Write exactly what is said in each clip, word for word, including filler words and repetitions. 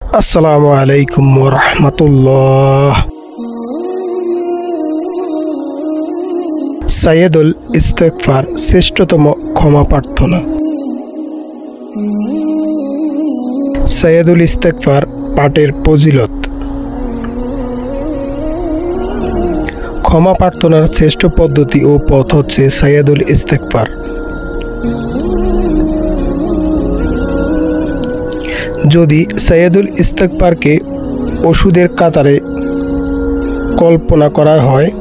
আসসালামু আলাইকুম ওয়া রাহমাতুল্লাহ। সাইয়্যিদুল ইস্তিগফার শ্রেষ্ঠতম ক্ষমা প্রার্থনা। সাইয়্যিদুল ইস্তিগফার পাঠের ফজিলত। ক্ষমা প্রার্থনার শ্রেষ্ঠ পদ্ধতি ও পথ হচ্ছে সাইয়্যিদুল ইস্তিগফার। যদি সাইয়্যিদুল ইস্তিগফারকে ওষুধের কাতারে কল্পনা করা হয়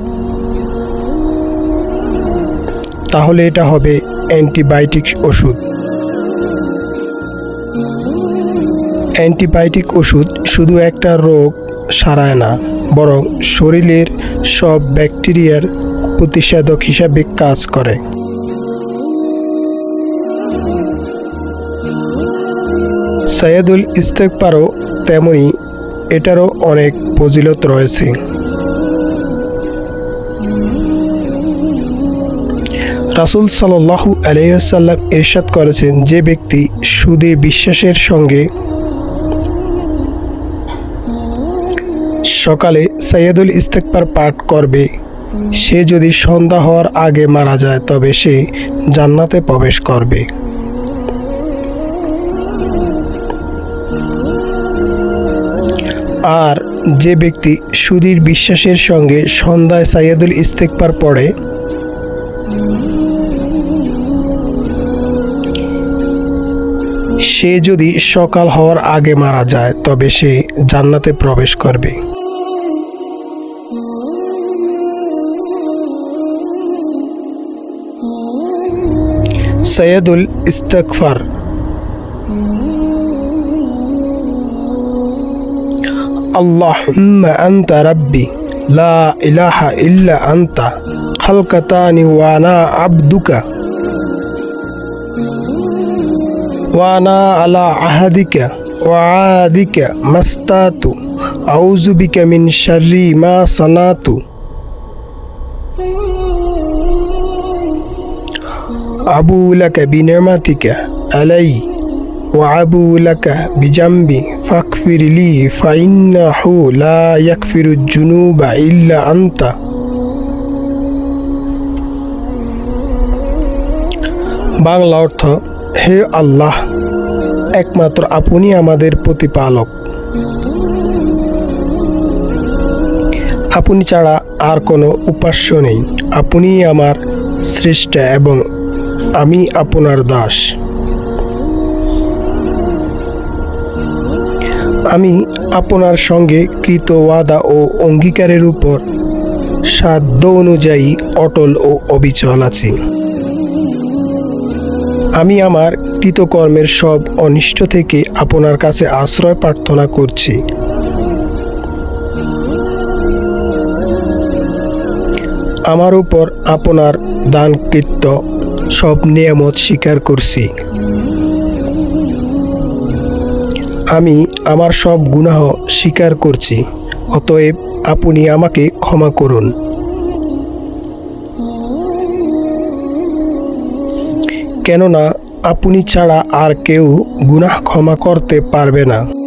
তাহলে এটা হবে অ্যান্টিবায়োটিক ওষুধ। অ্যান্টিবায়োটিক ওষুধ শুধু একটা রোগ সারায় না, বরং শরীরের সব ব্যাকটেরিয়ার প্রতিষেধক হিসাবে কাজ করে। সাইয়্যিদুল ইস্তিগফারও তেমনি, এটারও অনেক ফজিলত রয়েছে। রাসূল সাল্লাল্লাহু আলাইহি ওয়াসাল্লাম ইরশাদ করেছেন, যে ব্যক্তি সুদে বিশ্বাসের সঙ্গে সকালে সাইয়্যিদুল ইস্তিগফার পাঠ করবে, সে যদি সন্ধ্যা হওয়ার আগে মারা যায় তবে সে জান্নাতে প্রবেশ করবে। আর যে ব্যক্তি সুদীর বিশ্বাসের সঙ্গে সন্ধ্যায় সাইয়্যিদুল ইস্তিগফার পড়ে, সে যদি সকাল হওয়ার আগে মারা যায় তবে সে জান্নাতে প্রবেশ করবে। সাইয়্যিদুল ইস্তিগফার। আল্লাহুম্মা আনতা রাব্বি লা ইলাহা ইল্লা আনতা খালকাতানি ওয়া আনা আবদুকা ওয়া আনা আলা আহাদিকা ওয়া আদিকা মাস্তাতু আউযু বিকা মিন শাররি মা সানাতু আবু লাকা বিনিমাতিকা আলাই ওয়া আবু লাকা বিজামবি ফাগফিরলি ফাইন্নাহু লা ইয়াগফিরুজ যুনুবা ইল্লা আনতা। বাংলা অর্থ, হে আল্লাহ, একমাত্র আপনি আমাদের প্রতিপালক, আপনি ছাড়া আর কোনো উপাস্য নেই, আপনি আমার স্রষ্টা এবং আমি আপনার দাস। আমি আপনার সঙ্গে কৃত ওয়াদা ও অঙ্গীকারের উপর সাধ্য অনুযায়ী অটল ও অবিচল আছি। আমি আমার কৃতকর্মের সব অনিষ্ট থেকে আপনার কাছে আশ্রয় প্রার্থনা করছি। আমার উপর আপনার দানকৃত সব নিয়ামত স্বীকার করছি। আমি আমার সব গুনাহ স্বীকার করছি, অতএব আপনি আমাকে ক্ষমা করুন। কেননা আপনি ছাড়া আর কেউ গুনাহ ক্ষমা করতে পারবে না।